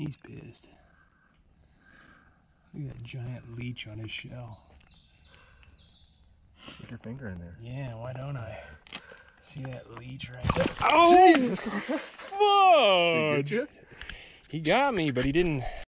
He's pissed. Look at that giant leech on his shell. Stick your finger in there. Yeah, why don't I? See that leech right there? Oh! Did he get you? He got me, but he didn't.